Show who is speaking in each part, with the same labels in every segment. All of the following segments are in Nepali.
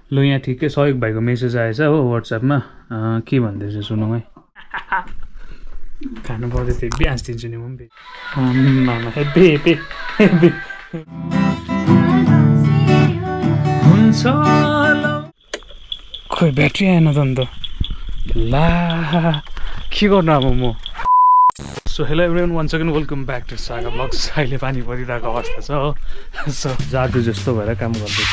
Speaker 1: ल यहाँ ठिकै सहयोग भाइको मेसेज आएछ हो व्हाट्सएपमा के भन्दैछ सुनौँ है खानु पाउँदै थियो बिहास दिन्छु नि म पनि हेबी हेबी हेबी हुन्छ खोइ ब्याट्री आएन त अन्त ला के गर्नु अब म so hello everyone once again welcome back to SagaVLogs अहिले पानी परिरहेको अवस्था छ हो सो जादु जस्तो भएर काम गर्दैछ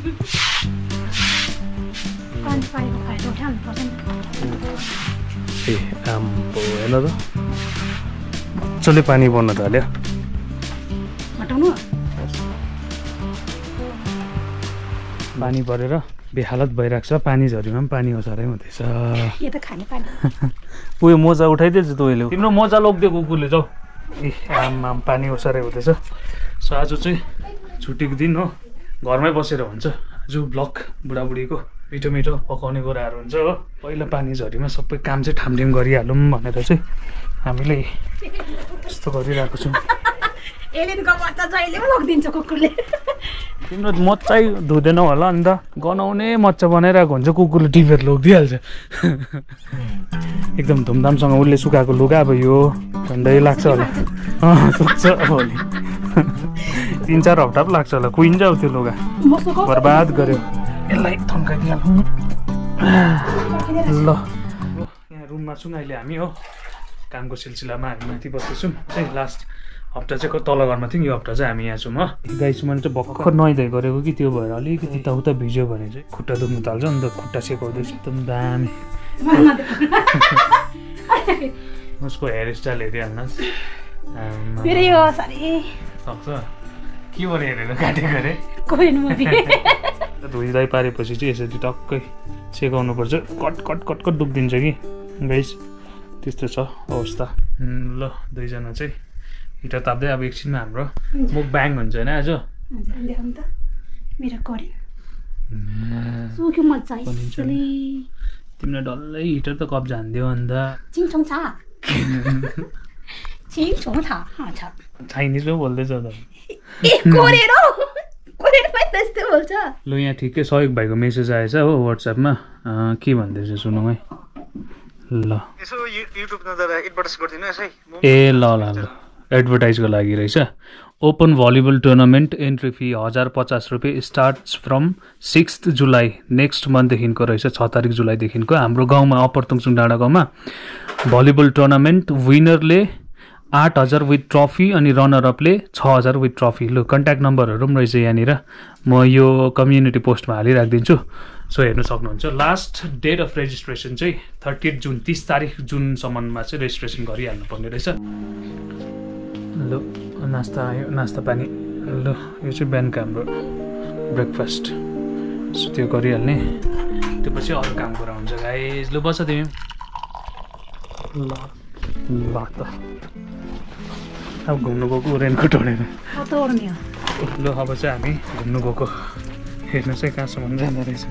Speaker 1: ए आम्बो हेर्नु त मजाले पानी पर्न थाल्यो पानी परेर बेहालत भइरहेको छ पानी झरीमा पनि पानी ओसारै हुँदैछ उयो मोजा उठाइदिएछ तैँले तिम्रो मोजा लोग्दियो कुकुरले जाऊ ए आमा पानी ओसारै हुँदैछ सो आज चाहिँ छुट्टीको दिन हो घरमै बसेर हुन्छ आज ब्लग बुढाबुढीको मिठो मिठो पकाउने कुराहरू हुन्छ हो पहिला पानी झरीमा सबै काम चाहिँ ठामठिम गरिहालौँ भनेर चाहिँ हामीले यस्तो गरिरहेको छौँ तिम्रो मच्चै धुँदैन होला अन्त गनाउने मच्चा बनाइरहेको हुन्छ कुकुरले टिपेर लगिदिइहाल्छ एकदम धुमधामसँग उसले सुकाएको लुगा अब यो झन्डै लाग्छ होला सक्छ भोलि 3-4 हप्ता पो लाग्छ होला कुहिन्छ अब त्यो लुगा बर्बाद गर्यो यसलाई थन्काइदिइहालौँ ल यहाँ रुममा छौँ अहिले हामी हो कामको सिलसिलामा हामी माथि बस्दैछौँ लास्ट हप्ता चाहिँ तल घरमा थियौँ यो हप्ता चाहिँ हामी यहाँ छौँ हो गाइस मैले चाहिँ भर्खर नुहाइधुवाइ गरेको कि त्यो भएर अलिकति उता भिज्यो भने चाहिँ खुट्टा दुख्नु थाल्छ अन्त खुट्टा सेकाउँदैछु एकदम दामी उसको हेयर स्टाइल हेरिहाल्नुहोस् सक्छ के भने हेरेर काटेको अरे धुइधाइ पारेपछि चाहिँ यसरी टक्कै सेकाउनु पर्छ कट कट कट कट दुख्दिन्छ कि गाइस त्यस्तो छ अवस्था ल दुईजना चाहिँ हिटर ताप्दै अब एकछिनमा हाम्रो मुख ब्याङ हुन्छ होइन आज तिमीलाई डल्लै हिटर त कब्जा हान्दियो अन्त चाइनिज पो बोल्दैछ त ल यहाँ ठिकै सहयोग भाइको मेसेज आएछ हो व्हाट्सएपमा के भन्दैछ सुनौँ है ल ए ल ल ल एडभर्टाइजको लागि रहेछ open volleyball tournament entry fee 1050 रुपियाँ स्टार्ट्स फ्रम 6 जुलाई नेक्स्ट मन्थदेखिको रहेछ 6 तारिक जुलाईदेखिको हाम्रो गाउँमा अप्पर तुङसुङ डाँडा गाउँमा भलिबल टुर्नामेन्ट विनरले 8000 विथ ट्रफी अनि रनरअपले 6000 विथ ट्रफी ल कन्ट्याक्ट नम्बरहरू पनि रहेछ यहाँनिर म यो कम्युनिटी पोस्टमा हालिराखिदिन्छु सो हेर्नु सक्नुहुन्छ लास्ट डेट अफ रेजिस्ट्रेसन चाहिँ 30 जुन 30 तारिक जुनसम्ममा चाहिँ रेजिस्ट्रेसन गरिहाल्नु पर्ने रहेछ ल नास्ता आयो नास्ता पानी ल यो चाहिँ बिहानको हाम्रो ब्रेकफास्ट सो त्यो गरिहाल्ने त्यो पछि अरू काम कुरा हुन्छ गाइस ल बस तिमी ल ल त अब घुम्नु गएको रेनको टोडेर ल अब चाहिँ हामी घुम्नु गएको हेर्नु चाहिँ कहाँसम्म जाँदो रहेछ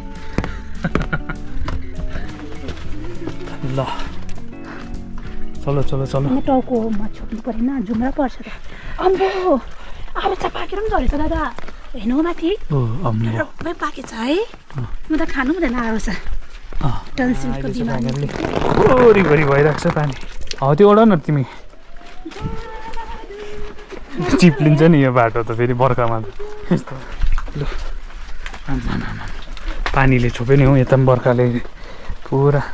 Speaker 1: ल चलो चलो चलो
Speaker 2: टाउकोमा छोप्नु परेन जुम्रा पर्छ त अम्बो आलु चाहिँ पाकेर पनि झरेछ दादा हेर्नु माथि सबै पाकेछ है म त खानु हुँदैन आलु छ टन्सिलको बिमारी
Speaker 1: वरिपरि भइरहेको छ पानी हो त्यो ओड न तिमी चिप्लिन्छ नि यो बाटो त फेरि बर्खामा त यस्तो ल पानीले छोप्यो नि हौ यता पनि बर्खाले पुरा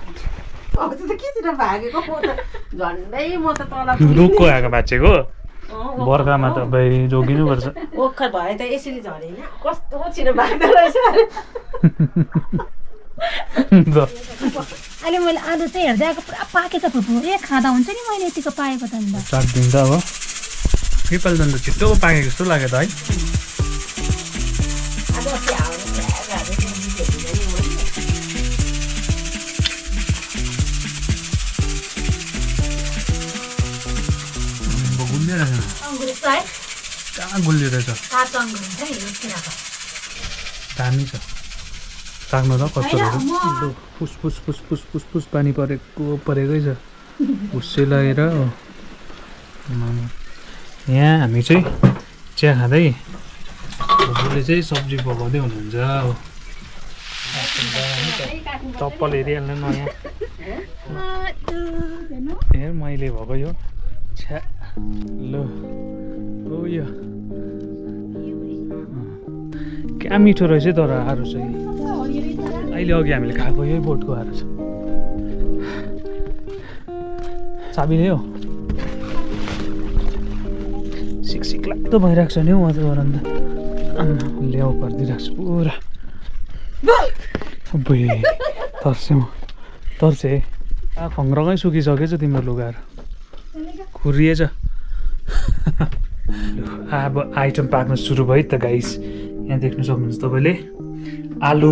Speaker 1: रुखको आएको भाँचेको बर्खामा त भाइ जोगिनुपर्छ
Speaker 2: अहिले मैले आलु चाहिँ हेर्दै आएको पुरा पाकेछ फुपू ए खाँदा हुन्छ नि मैले यतिको पाएको त अन्त
Speaker 1: चाख्दिन्छ अब नेपाल त छिट्टो पाकेको जस्तो लाग्यो त है कहाँ गुलियो रहेछ दामी छ चाख्नु त कस्तो पुस पुस पुस पुस पुस पुस पानी परेकै छ हुस्से लागेर हो यहाँ हामी चाहिँ चिया खाँदै भुजूले चाहिँ सब्जी पकाउँदै हुनुहुन्छ हो चप्पल हेरिहाल्नु नयाँ हेर मैले भएको यो छ्या लु हो यो क्या मिठो रहेछ तर आरो चाहिँ अहिले अघि हामीले खाएको यही बोटको आरो छ चाबी ल्यायो सिक लाग्दो भइरहेको छ नि हौ वातावरण त ल्याउ परिदिइरहेको छु पुरा तर्से खङ्ग्रङै सुकिसकेछ तिम्रो लुगाहरू खुरिएछ अब आइटम पाक्न सुरु भयो त गाइस यहाँ देख्न सक्नुहुन्छ तपाईँले आलु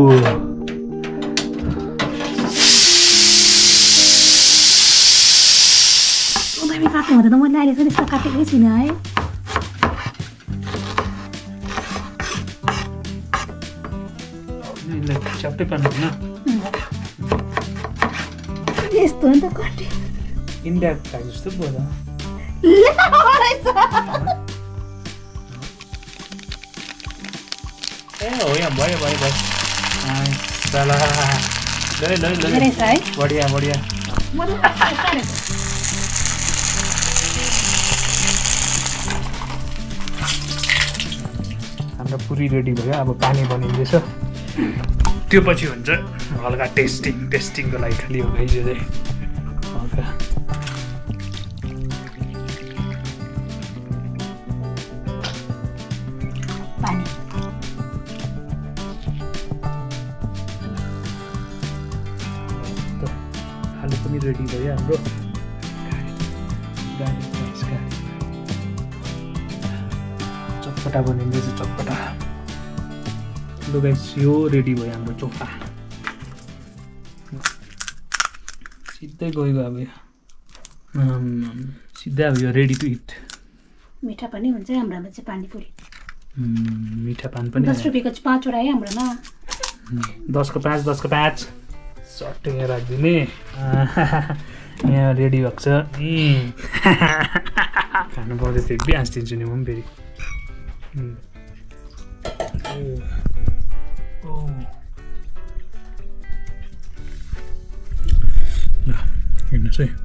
Speaker 2: काट्नु हुँदा त मैले अहिले त्यस्तो काटेकै छुइनँ है
Speaker 1: च्याप्टै पार्नु होइन
Speaker 2: यस्तो नि त कटे
Speaker 1: इन्डिया खाए जस्तो पो त ए हो यहाँ भयो बढिया हाम्रो पुरी रेडी भयो अब पानी बनिँदैछ त्यो पछि हुन्छ हल्का टेस्टिङको लागि खालि हो गाइस यो चाहिँ हल्का
Speaker 2: पानी
Speaker 1: आलु पनि रेडी भयो हाम्रो चटपटा बनिँदैछ चटपटा लु गाइस यो रेडी भयो हाम्रो चोखा सिधै गयो अब यो सिधै अब यो रेडी टु इट
Speaker 2: मिठा पनि हुन्छ हाम्रोमा चाहिँ पानीपुरी
Speaker 1: मिठा पान पनि
Speaker 2: 10 रुपियाँको चाहिँ 5 वटा है हाम्रोमा
Speaker 1: 10 को 5 सट्टै यहाँ राखिदिने यहाँ रेडी भएको छ खानु पर्दै थियो बिहान दिन्छु नि म पनि फेरि हेर्नुहोस् है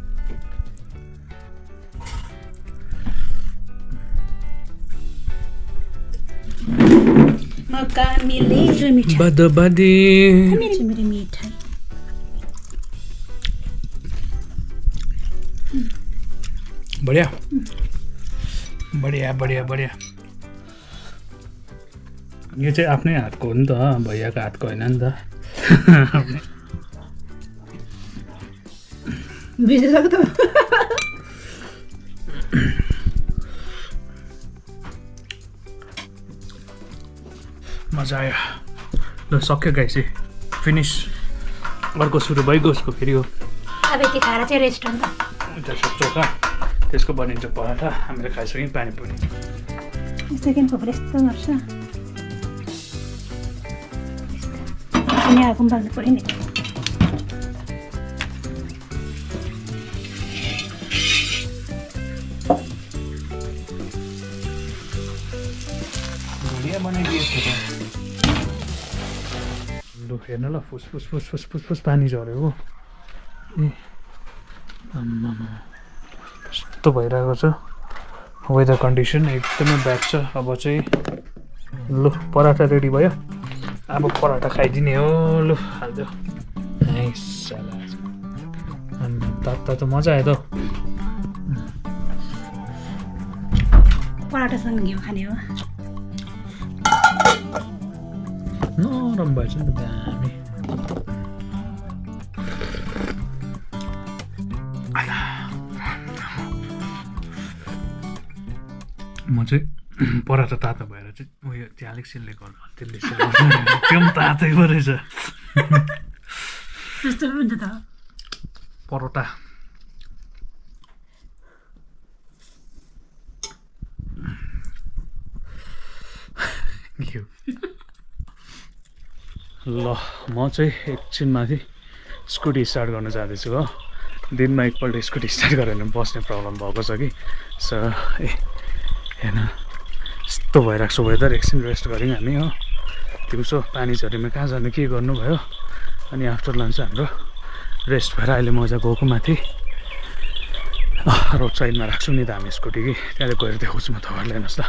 Speaker 2: मौका मिले जो मिठाई
Speaker 1: बदबदी
Speaker 2: मेरी मिठाई
Speaker 1: बढिया यो चाहिँ आफ्नै हातको हो नि त भैयाको हातको होइन नि त
Speaker 2: बिर्सिसक्यो त
Speaker 1: मजा आयो ल सक्यो गाइस फिनिस अर्को सुरु भइगयो उसको फेरि हो
Speaker 2: अब यति खाएर चाहिँ रेस्ट हुन्छ
Speaker 1: चोखा त्यसको बनिन्छ पराठा हामीले खाइसक्यौँ पानीपुरी
Speaker 2: सेकेन्डको फेरि यस्तो गर्छ यहाँ गुम्बाल्नु पऱ्यो नि
Speaker 1: लु हेर्न ल फुस पानी झऱ्यो हो ए कस्तो भइरहेको छ वेदर कन्डिसन एकदमै ब्याड छ अब चाहिँ लु पराठा रेडी भयो अब पराठा खाइदिने हो लु हाल्दियो तातो त मजा आयो त
Speaker 2: पराठासँग घिउ खाने हो
Speaker 1: नरम भएछ नि त दामी म चाहिँ पराठा तातो भएर चाहिँ उयो त्यो अलिक सिल्ले गर्नु त्यसले त्यो पनि तातै पो रहेछ
Speaker 2: त्यस्तो हुन्छ त
Speaker 1: परोटा ल म चाहिँ एकछिनमाथि स्कुटी स्टार्ट गर्न जाँदैछु हो दिनमा एकपल्ट स्कुटी स्टार्ट गरेर बस्ने प्रब्लम भएको छ कि सो हेर्न यस्तो भइरहेको छ वेदर एकछिन रेस्ट गऱ्यौँ हामी हो दिउँसो पानी झरीमा कहाँ जानु के गर्नु भयो अनि आफ्टर लन्च हाम्रो रेस्ट भएर अहिले मजा गएको माथि रोड साइडमा राख्छु नि त हामी स्कुटी कि त्यहाँ गएर देखाउँछु म तपाईँहरूलाई हेर्नुहोस् त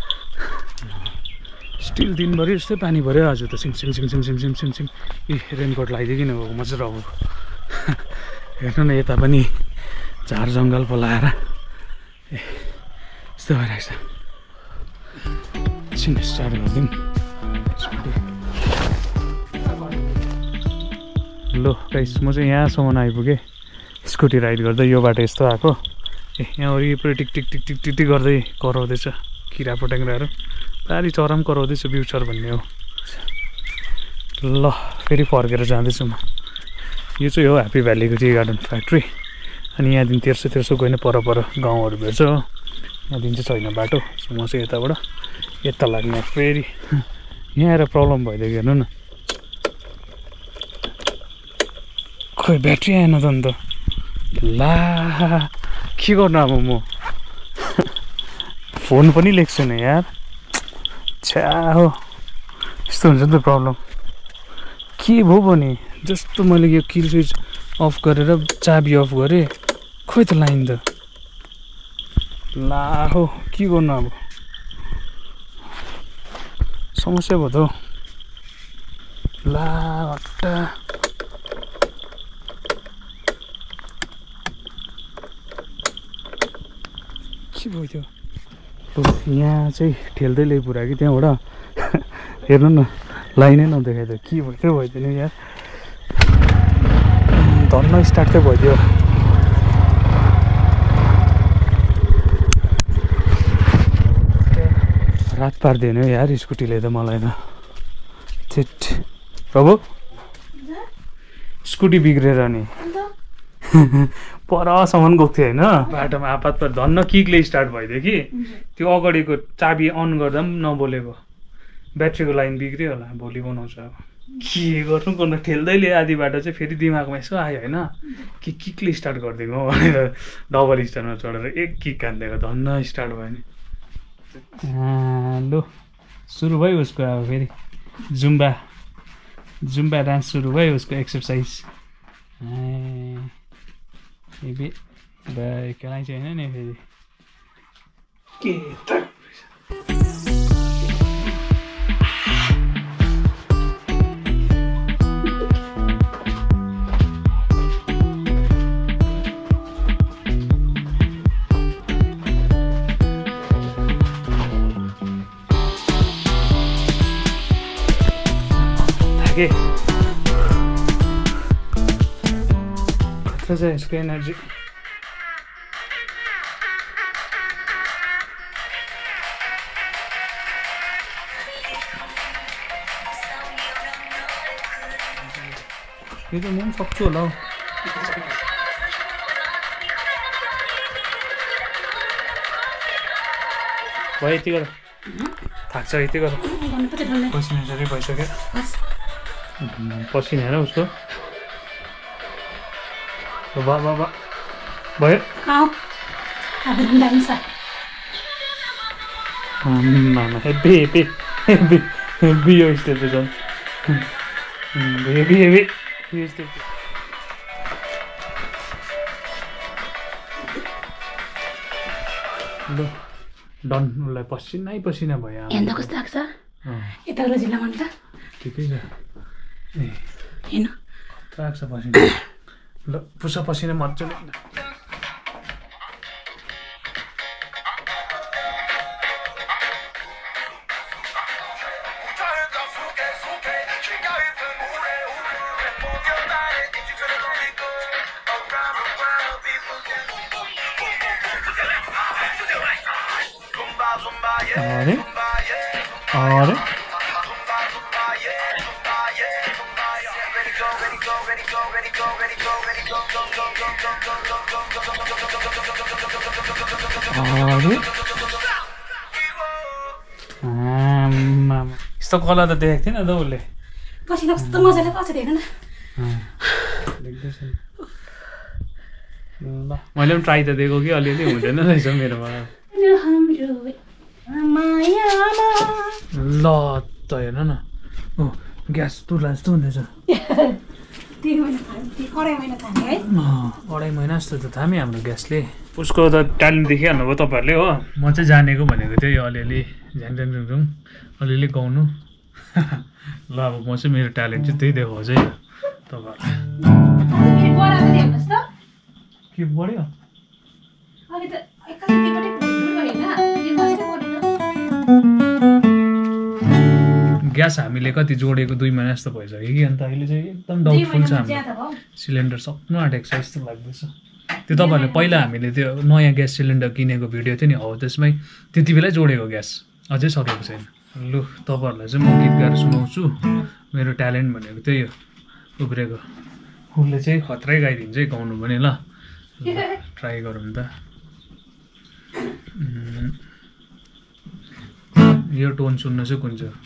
Speaker 1: स्टिल दिनभरि यस्तै पानी भऱ्यो आज त सिम सिम सिम सिम सिम सिम सिम सिम ए रेनकोट लगाइदिएकिन गएको म चाहिँ रबुको हेर्नु न यता पनि झार जङ्गल पलाएर ए यस्तो भइरहेको छ एकछिन स्टार्ट गरिदिउँ ल गाइस म चाहिँ यहाँसम्म आइपुगेँ स्कुटी राइड गर्दा यो बाटो यस्तो आएको ए यहाँ वरिपरि टिक टिक टिक टिक टिक टिक गर्दै कराउँदैछ किरा पट्याङ्ग्राहरू पारि चरा पनि कराउँदैछ बिउचर भन्ने हो ल फेरि फर्केर जाँदैछु म यो चाहिँ हो ह्याप्पी भ्यालीको टी गार्डन फ्याक्ट्री अनि यहाँदेखि तेर्सो गएन पर गाउँहरू भेट्छ हो यहाँदेखि चाहिँ छैन बाटो म चाहिँ यताबाट यता लाग्ने फेरि यहाँ आएर प्रब्लम भइदियो हेर्नु न खोइ ब्याट्री आएन त अन्त ला के गर्नु अब म फोन पनि लिएको छैन यार छ्या हो यस्तो हुन्छ नि त प्रब्लम के भयो भने जस्तो मैले यो किल स्विच अफ गरेर चाबी अफ गरेँ खोइ त लाइन त ला हो के गर्नु अब समस्या भयो त ला हट्टा के भयो त्यो यहाँ चाहिँ ठेल्दै ल्याइ पुऱ्यायो कि त्यहाँबाट हेर्नु न लाइनै नदेखाइदियो के भयो भइदियो यार धन्न स्टार्ट चाहिँ भइदियो रात पारिदिएन यार स्कुटीले त मलाई त छिट प्रभु स्कुटी बिग्रेर नि परसम्म गएको थियो होइन बाटोमा आपात पर धन्न किकले स्टार्ट भइदियो कि त्यो अगाडिको चाबी अन गर्दा पनि नबोलेको ब्याट्रीको लाइन बिग्रियो होला भोलि बनाउँछ अब के गर्नु ठेल्दै लियो आधी बाटो चाहिँ फेरि दिमागमा यसो आयो होइन कि किकले स्टार्ट गरिदिएको भनेर डबल स्ट्यान्डमा चढेर एक किक हानिदिएको धन्न स्टार्ट भयो नि लु सुरु भयो उसको अब फेरि जुम्बा डान्स सुरु भयो उसको एक्सर्साइज खेलाइ चाहिँ होइन नि फेरि के त के खतरा छ यसको एनर्जी यो त म पनि सक्छु होला हौ भयो यति गर थाक्छ यति गर पसिना जति भइसक्यो पसिना हेर उसको भयो हेभी यो स्टेप त झन् हेभी यो स्टेप ल डन उसलाई पसिना भयो
Speaker 2: हेर्दा कस्तो लाग्छ यताको जिल्लामा त
Speaker 1: ठिकै छ
Speaker 2: हेर्नु
Speaker 1: लाग्छ पसिना ल पुसा पसिना मजाले अरे यस्तो कला त देखेको थिएन त उसले
Speaker 2: पसिना कस्तो मजाले पर्छ हेर्नु न
Speaker 1: ल मैले पनि ट्राई त दिएको कि अलिअलि हुँदैन रहेछ मेरोमा ल त हेर्न न ग्यास तुर्ला जस्तो हुँदैछ 2.5 महिना जस्तो त थाम्यो हाम्रो ग्यासले उसको त ट्यालेन्ट देखिहाल्नु भयो तपाईँहरूले हो म चाहिँ जानेको भनेको त्यही अलिअलि झ्याङ अलिअलि गाउनु ल अब म चाहिँ मेरो ट्यालेन्ट चाहिँ त्यही देखाउँछु है तपाईँहरूलाई के बढ्यो ग्यास हामीले कति जोडेको 2 महिना जस्तो भइसक्यो कि अन्त अहिले चाहिँ एकदम डाउटफुल छ हाम्रो सिलिन्डर सक्नु आँटेको छ जस्तो लाग्दैछ त्यो तपाईँहरूले पहिला हामीले त्यो नयाँ ग्यास सिलिन्डर किनेको भिडियो थियो नि हो त्यसमै त्यति बेलै जोडेको ग्यास अझै सकेको छैन लु तपाईँहरूलाई चाहिँ म गीत गाएर सुनाउँछु मेरो ट्यालेन्ट भनेको त्यही हो उब्रेको उसले चाहिँ खत्रै गाइदिन्छ है गाउनु पनि ल ट्राई गरौँ त यो टोन सुन्नु चाहिँ कुन चाहिँ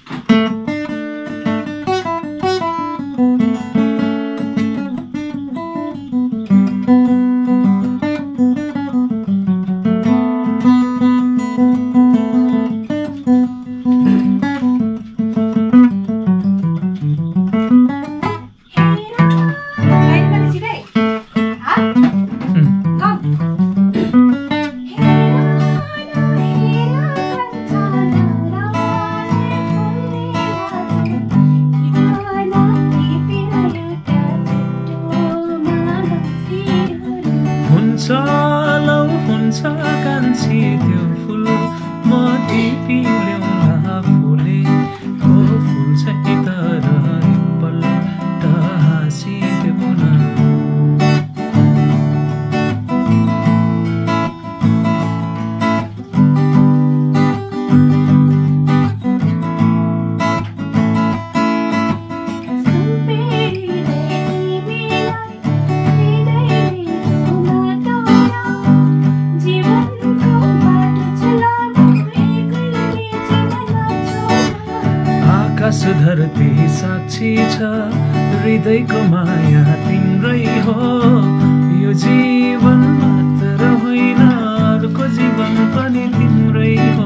Speaker 1: धरती साक्षी छ हृदयको माया तिम्रै हो यो जीवन मात्र होइन अर्को जीवन पनि तिम्रै हो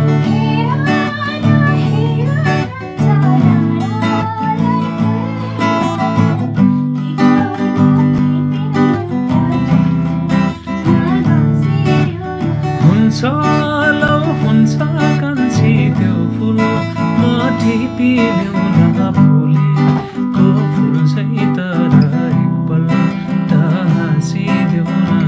Speaker 1: हुन्छ लौ हुन्छ कान्छी त्यो फुल टिपिल्याउन फुलेको फुल चाहिँ तर एकपल्ट हाँसिदेऊ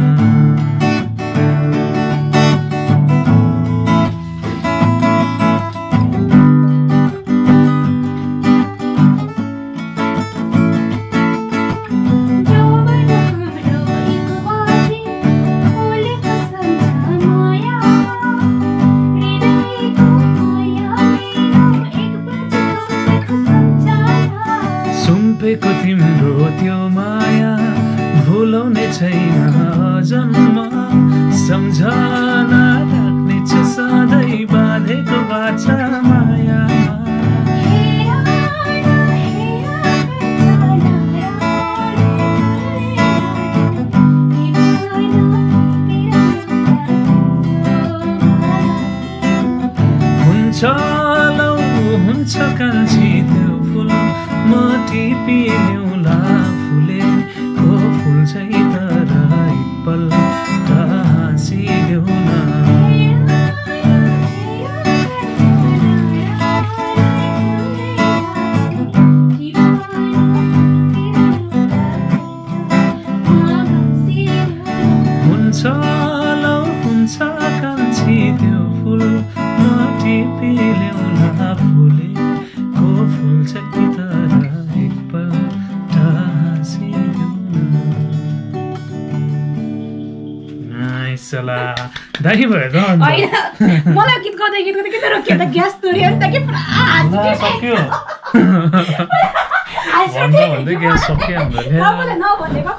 Speaker 1: सुम्पेको तिम्रो त्यो माया भुलाउने छैन जन्म सम्झना राख्नेछ सधैँ बाँधेको बाछा माया हुन्छ लौ हुन्छ कान्छी त्यो फुल म टिपिल्याउला फुलेको फुल चाहिँ तर एकपल्ट हाँसिदेऊ न हुन्छ लौ हुन्छ कान्छी त्यो फुल म टिपिल्याउला फुलेको फुल चाहिँ तर एकपल्ट हाँसिदेऊ न नाइसला दाइ भयो त
Speaker 2: मलाई गीत गाउँदै किन रोक्यो त ग्यास तोड्यो नि त के पुरा
Speaker 1: सक्यो भन्दै ग्यास सक्यो हाम्रो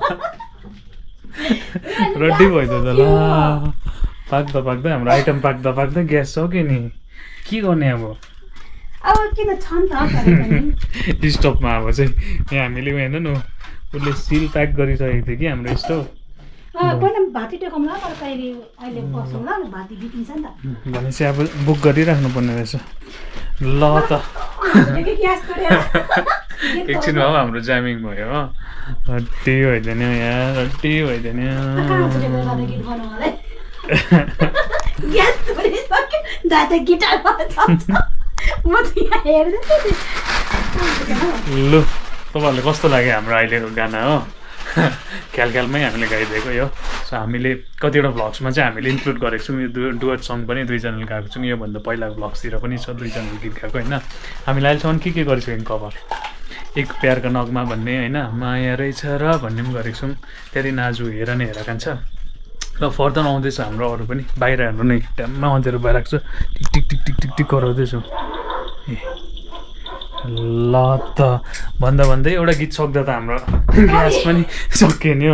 Speaker 1: रड्डी भयो त ल पाक्दा हाम्रो आइटम पाक्दा ग्यास सक्यो नि के गर्ने अब
Speaker 2: किन छन् त
Speaker 1: स्टोभमा अब चाहिँ यहाँ हामीले हेर्नु न उसले सिल प्याक गरिसकेको थियो कि हाम्रो स्टोभ
Speaker 2: पहिला भाती टेकाउँला तर अहिले बसौँला भाती बिग्रिन्छ नि त
Speaker 1: भनेपछि अब बुक गरिराख्नु पर्ने रहेछ ल त एकछिन भए हाम्रो जामिङ भयो हो हट्टी भइदिने यार हट्टी भइदिने लु तपाईँहरूले कस्तो लाग्यो हाम्रो अहिलेको गाना हो ख्यालमै हामीले गाइदिएको यो सो हामीले कतिवटा भ्लग्समा चाहिँ हामीले इन्क्लुड गरेको छौँ यो डुएट सङ पनि 2 च्यानल गाएको छौँ योभन्दा पहिला भ्लग्सतिर पनि छ 2 च्यानल गीत गाएको होइन हामीले अहिलेसम्म के गरिसक्यौँ कभर एक प्यारका नगमा भन्ने होइन माया रहेछ र भन्ने पनि गरेको छौँ त्यहाँदेखि आज हेर न हेर कान्छ र फर्दर आउँदैछ हाम्रो अरू पनि बाहिर हेर्नु नै ट्याममा अँध्यारो भइरहेको छ टिक टिक टिक टिक टिक कराउँदैछौँ ए ल त भन्दा भन्दै एउटा गीत सक्दा त हाम्रो ग्यास पनि सकियो नि हो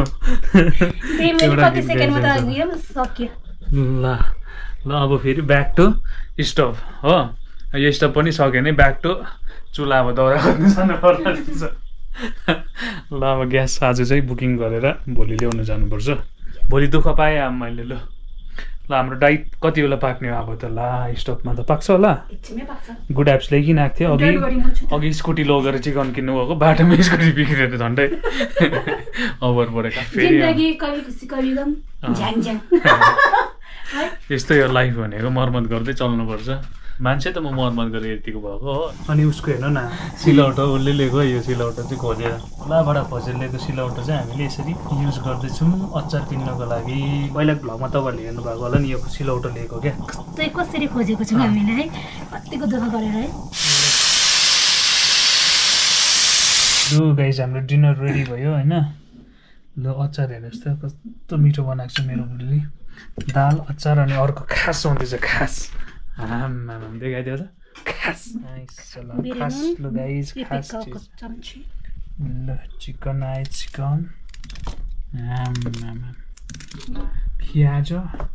Speaker 1: ल ल अब फेरि ब्याक टु स्टभ हो यो स्टभ पनि सक्यो भने ब्याक टु चुल्हा अब दाउरा गर्नु जानु पर्ला ल अब ग्यास आज चाहिँ बुकिङ गरेर भोलि ल्याउनु जानुपर्छ भोलि दुःख पाएँ अब मैले ल हाम्रो डाइट कति बेला पाक्ने हो अब त ला स्टभमा त पाक्छ होला गुड एप्स ल्याइकन आएको थियो अघि स्कुटी लगेर चिकन किन्नु भएको बाटोमा स्कुटी बिग्रेर झन्डै ओभर परेको फेरि यस्तै हो लाइफ भनेको मर्मत गर्दै चल्नुपर्छ मान्छे त म मर्मत गरेर यतिको भएको हो अनि उसको हेर्नु न सिलौटो उसले लिएको यो सिलौटो चाहिँ खोजेर लाबाट खोजेर लिएको सिलौटो चाहिँ हामीले यसरी युज गर्दैछौँ अचार पिन्नको लागि पहिलाको भ्लगमा तपाईँहरूले हेर्नुभएको होला नि यो सिलौटो लिएको क्या
Speaker 2: कसरी खोजेको छौँ हामीले है कतिको दुःख गरेर है
Speaker 1: लु गाइस हाम्रो डिनर रेडी भयो होइन ल अचार हेर्नुहोस् त कस्तो मिठो बनाएको छ मेरो बुढीले दाल अचार अनि अर्को खास आउँदैछ खास आम्मा देखाइदियो त खास खास लु गाइस खास ल चिकन आयो चिकन आम्मा प्याज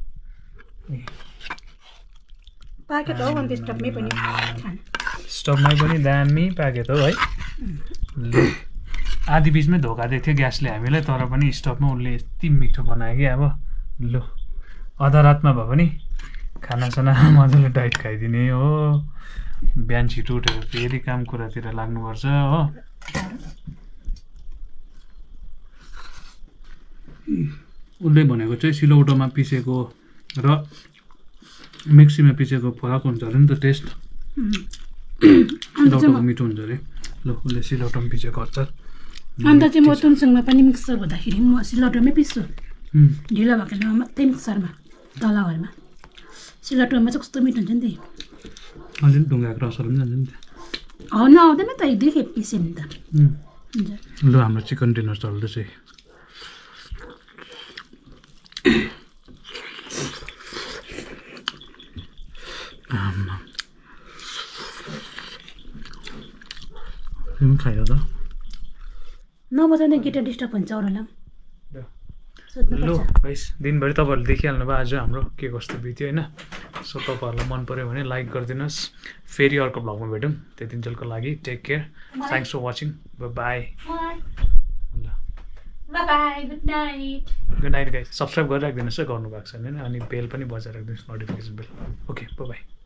Speaker 1: स्टभमै पनि दामी पाकेट हो है ल आधी बिचमै धोका दिएको थियो ग्यासले हामीलाई तर पनि स्टभमा उसले यति मिठो बनायो कि अब लु आधा रातमा भए पनि खानासाना मजाले डाइट खाइदिने हो बिहान छिटो उठेर फेरि काम कुरातिर लाग्नुपर्छ हो उसले भनेको चाहिँ सिलौटोमा पिसेको र मिक्सीमा पिसेको फरक हुन्छ अरे नि त टेस्ट सिलौटोको मिठो हुन्छ अरे ल उसले सिलौटोमा पिसेको अचार
Speaker 2: अन्त चाहिँ म तुमसँगमा पनि मिक्सर हुँदाखेरि म सिलौटोमै पिस्छु ढिलो भएको बेलामा मात्रै मिक्सरमा तल घरमा सिलौटोमा चाहिँ कस्तो मिठो हुन्छ नि त
Speaker 1: अलिअलि ढुङ्गाको रसहरू पनि जान्छ नि त
Speaker 2: नआउँदैन त 1-2 खेप पिस्यो नि त
Speaker 1: ल हाम्रो चिकन डिनर चल्दैछ खायो त
Speaker 2: नबजाउँदा गिटार डिस्टर्ब हुन्छ अरूलाई
Speaker 1: लु गाइस दिनभरि तपाईँहरूले देखिहाल्नु भयो आज हाम्रो के कस्तो बित्यो होइन सो तपाईँहरूलाई मन पऱ्यो भने लाइक गरिदिनुहोस् फेरि अर्को भ्लगमा भेटौँ त्यतिन्जेलको लागि take care thanks for watching bye good night guys subscribe गरिराखिदिनुहोस् है गर्नुभएको छ भने अनि बेल पनि बजाएर राखिदिनुहोस् नोटिफिकेसन बेल ओके बाई